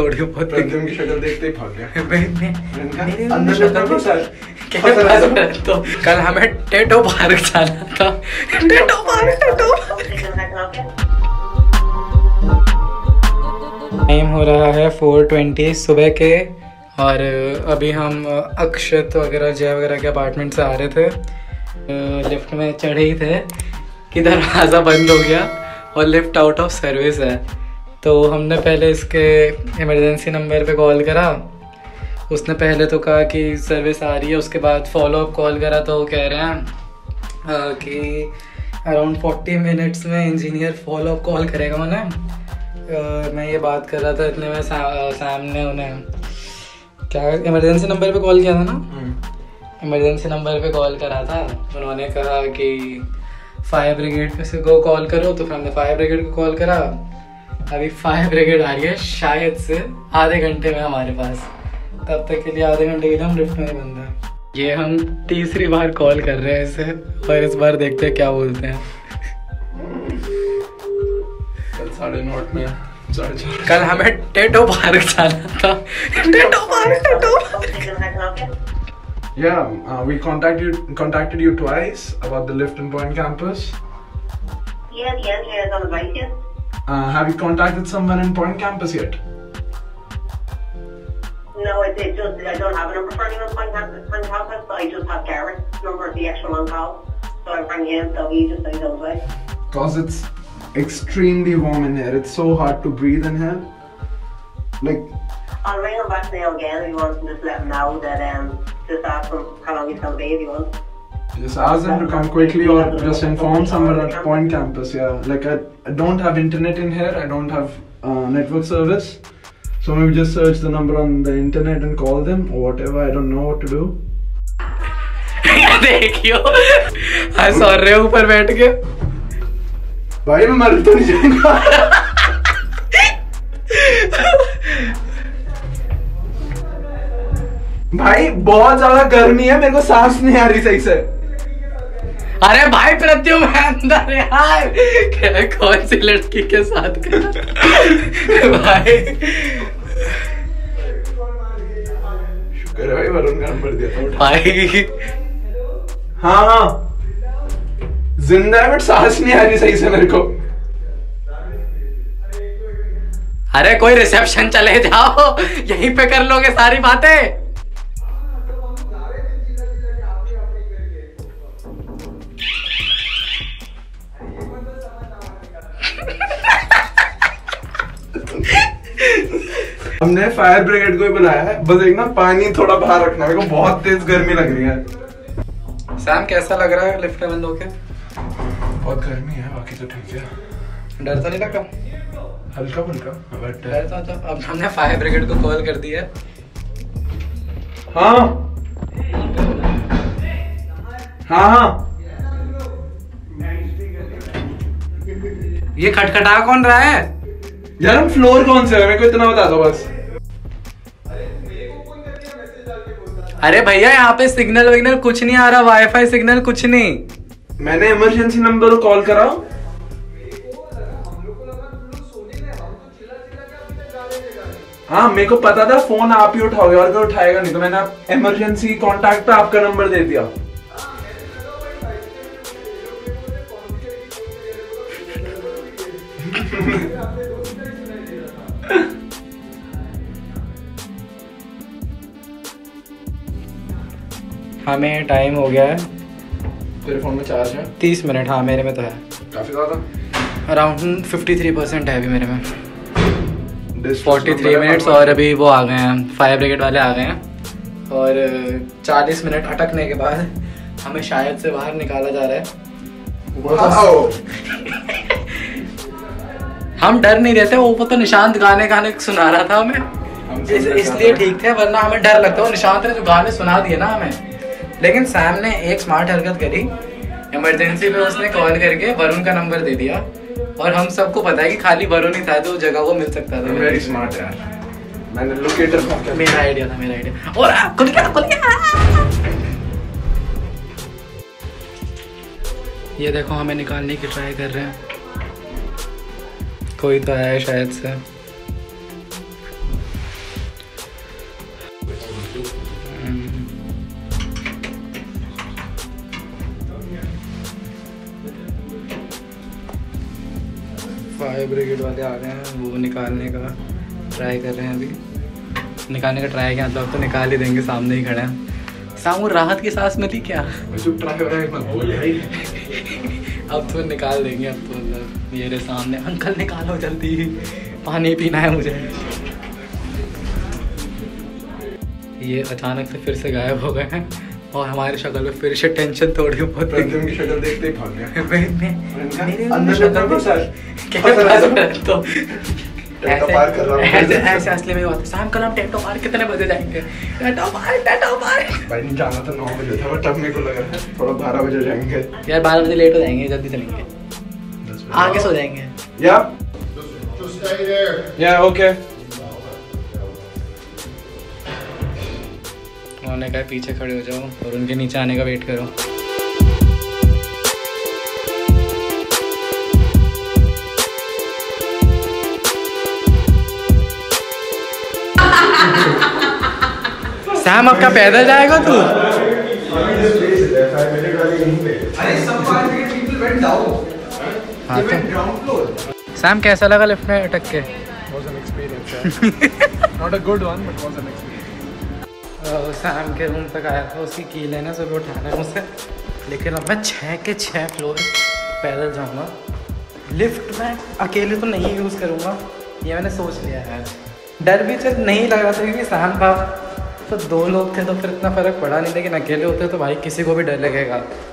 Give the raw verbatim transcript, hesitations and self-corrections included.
थोड़ी बहुत प्रद्युम्न की शक्ल देखते ही भाग गया। तो कल हमें टेटो पार्क जाना था। टेटो पार्क टेटो टाइम हो रहा है फोर ट्वेंटी सुबह के, और अभी हम अक्षत वगैरह जय वगैरह के अपार्टमेंट से आ रहे थे। लिफ्ट में चढ़े ही थे कि दरवाज़ा बंद हो गया और लिफ्ट आउट ऑफ सर्विस है। तो हमने पहले इसके इमरजेंसी नंबर पे कॉल करा। उसने पहले तो कहा कि सर्विस आ रही है, उसके बाद फॉलो अप कॉल करा तो वो कह रहे हैं आ, कि अराउंड फोर्टी मिनट्स में इंजीनियर फॉलो अप कॉल करेगा उन्हें। आ, मैं ये बात कर रहा था इतने में सा, सामने उन्हें क्या इमरजेंसी नंबर पे कॉल किया था ना, इमरजेंसी नंबर पे कॉल करा था। उन्होंने कहा कि फायर ब्रिगेड पे से को कॉल करो, तो फिर हमने फायर ब्रिगेड को कॉल करा। अभी फायर ब्रिगेड आ रही है शायद से आधे घंटे में हमारे पास। तब तक के लिए आधे घंटे के लिए हम लिफ्ट में ही बंद हैं। ये हम तीसरी बार कॉल कर रहे हैं इसे, और इस बार देखते हैं क्या बोलते हैं। कल साढ़े नौ में साढ़े चार कल हमें टेटो पार्क जाना था। टेटो पार्क टेटो Yeah, uh, we contacted you, contacted you twice about the lift in Point Campus. Yes, yes, yes, on the right, yes. Uh, have you contacted someone in Point Campus yet? No, it, it just, I don't have a number for anyone on Point Campus, Point Campus, but I just have Garrett's number, the actual on call. So I rang him, so he just said he knows way. Cause it's extremely warm in here. It's so hard to breathe in here. Like, I'll ring him back now again if he wants to just let him know that, um, just ask him how long he's going to be if he wants. just ask them to come quickly, or just inform someone at Point Campus. Yeah, like I, I don't have internet in here. I don't have uh, network service. So maybe just search the number on the internet and call them or whatever. I don't know what to do. देखियो हंस और रहे ऊपर बैठ के। भाई मैं मर तो नहीं जाऊंगा। भाई बहुत ज्यादा गर्मी है, मेरे को सांस नहीं आ रही सही से। अरे भाई प्रत्युम है अंदर यार, क्या कौन सी लड़की के साथ कर भाई। शुक्र है भाई वरुण का नंबर दिया था भाई। हाँ हाँ जिंदा है बट सांस नहीं आ रही सही से मेरे को। अरे कोई रिसेप्शन चले जाओ, यहीं पे कर लोगे सारी बातें। हमने फायर ब्रिगेड को ही बुलाया है, बस एक ना पानी थोड़ा बाहर रखना, मेरे को बहुत तेज गर्मी लग रही है। सैम कैसा लग रहा है लिफ्ट में बंद होके? बहुत गर्मी है, बाकी तो ठीक है। डर तो नहीं लगा? हल्का फुल्का बट डर तो, तो अब हमने फायर ब्रिगेड को कॉल कर दिया। हाँ हाँ हाँ ये खटखटा कौन रहा है यार? हम फ्लोर कौन से है मेरे को इतना बता दो बस। अरे भैया यहाँ पे सिग्नल विग्नल कुछ नहीं आ रहा, वाईफाई सिग्नल कुछ नहीं। मैंने इमरजेंसी नंबर को कॉल करा। हाँ मेरे को पता था फोन आप ही उठाओगे और कोई उठाएगा नहीं, तो मैंने इमरजेंसी कांटेक्ट पे आपका नंबर दे दिया। हमें टाइम हो गया है। तेरे फोन में चार्ज है? तीस मिनट। हाँ मेरे में तो है काफी ज्यादा, अराउंड फिफ्टी थ्री परसेंट है अभी मेरे में। This फोर्टी थ्री मिनट्स और अभी वो आ गए हैं, फायर ब्रिगेड वाले आ गए हैं। और चालीस मिनट अटकने के बाद हमें शायद से बाहर निकाला जा रहा है। हम डर नहीं रहते, वो तो निशांत गाने गाने सुना रहा था हमें, इसलिए ठीक थे, वरना हमें डर लगता है। निशांत ने जो गाने सुना दिए ना हमें। लेकिन सैम ने एक स्मार्ट हरकत करी, इमरजेंसी पे उसने कॉल करके वरुण का नंबर दे दिया, और हम सबको पता है कि खाली वरुण ही था तो जगह को मिल सकता था। वेरी स्मार्ट यार, मैंने लोकेटर को मेरा आइडिया था मेरा आइडिया और खुल गया खुल गया। ये देखो हमें निकालने की ट्राई कर रहे हैं, कोई तो आया है शायद से। फायर ब्रिगेड वाले आ गए हैं, वो निकालने का ट्राई कर रहे हैं अभी। निकालने का ट्राई किया मतलब तो निकाल ही देंगे, सामने ही खड़े हैं। सामू राहत की सांस मिली क्या? चुप ट्राई हो रहा है मत बोल भाई। अब तो निकाल देंगे, अब तो मतलब मेरे सामने। अंकल निकालो जल्दी, पानी पीना है मुझे। ये अचानक से फिर से गायब हो गए हैं और हमारी शक्ल में फिर से टेंशन थोड़ी बहुत है। की शक्ल देखते ही भाग गया। तो ऐसे ऐसे असली में होता शाम कल हम टेंटो पार कितने बजे जाएंगे? टेंटो पार टेंटो पार भाई नहीं जाना तो नौ बजे था, बट अब मेरे को लग रहा है थोड़ा बारह बजे जाएंगे। यार बारह बजे लेट हो जाएंगे, जल्दी चलेंगे, आगे सो जाएंगे। या या ओके। उन्होंने कहा पीछे खड़े हो जाओ और उनके नीचे आने का वेट करो। सैम अब क्या पैदल जाएगा तू? हाँ तो सैम कैसा लगा लिफ्ट में अटक के? Not a good one, but was an experience. Sam के रूम तक आया था, उसकी की लेना से भी उठाना है मुझसे, लेकिन अब मैं छः के छः फ्लोर पैदल जाऊँगा। लिफ्ट में अकेले तो नहीं यूज़ करूँगा, ये मैंने सोच लिया है। डर भी चल नहीं लग रहा था क्योंकि सैम था, तो दो लोग थे तो फिर इतना फ़र्क पड़ा नहीं, लेकिन अकेले होते तो भाई किसी को भी डर लगेगा।